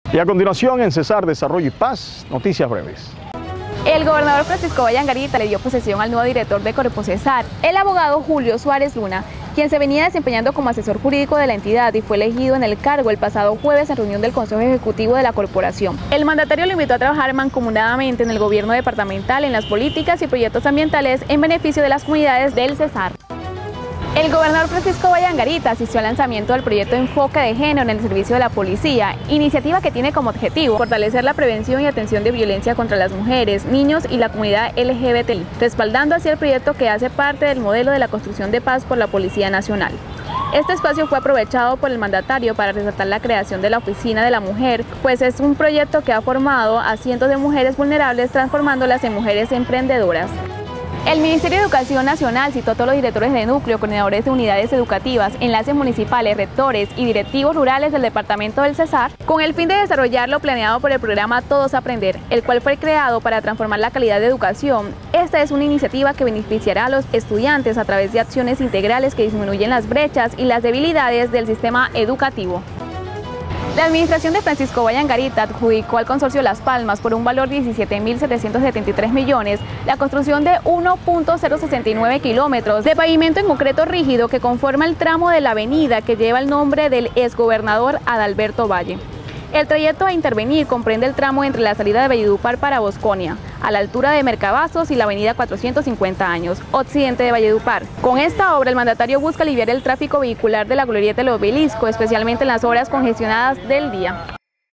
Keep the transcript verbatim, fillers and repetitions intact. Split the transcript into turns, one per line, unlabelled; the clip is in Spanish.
Y a continuación, en Cesar Desarrollo y Paz, noticias breves.
El gobernador Francisco Valle Angarita le dio posesión al nuevo director de Corpocesar, el abogado Julio Suárez Luna, quien se venía desempeñando como asesor jurídico de la entidad y fue elegido en el cargo el pasado jueves en reunión del Consejo Ejecutivo de la corporación. El mandatario lo invitó a trabajar mancomunadamente en el gobierno departamental en las políticas y proyectos ambientales en beneficio de las comunidades del Cesar. El gobernador Francisco Valle Angarita asistió al lanzamiento del proyecto Enfoque de Género en el servicio de la policía, iniciativa que tiene como objetivo fortalecer la prevención y atención de violencia contra las mujeres, niños y la comunidad L G B T I, respaldando así el proyecto que hace parte del modelo de la construcción de paz por la Policía Nacional. Este espacio fue aprovechado por el mandatario para resaltar la creación de la Oficina de la Mujer, pues es un proyecto que ha formado a cientos de mujeres vulnerables, transformándolas en mujeres emprendedoras. El Ministerio de Educación Nacional citó a todos los directores de núcleo, coordinadores de unidades educativas, enlaces municipales, rectores y directivos rurales del departamento del Cesar con el fin de desarrollar lo planeado por el programa Todos Aprender, el cual fue creado para transformar la calidad de educación. Esta es una iniciativa que beneficiará a los estudiantes a través de acciones integrales que disminuyen las brechas y las debilidades del sistema educativo. La administración de Francisco Valle Angarita adjudicó al consorcio Las Palmas por un valor de diecisiete mil setecientos setenta y tres millones la construcción de uno punto cero sesenta y nueve kilómetros de pavimento en concreto rígido que conforma el tramo de la avenida que lleva el nombre del exgobernador Adalberto Valle. El trayecto a intervenir comprende el tramo entre la salida de Valledupar para Bosconia, a la altura de Mercabazos y la avenida cuatrocientos cincuenta años, occidente de Valledupar. Con esta obra, el mandatario busca aliviar el tráfico vehicular de la glorieta del Obelisco, especialmente en las horas congestionadas del día.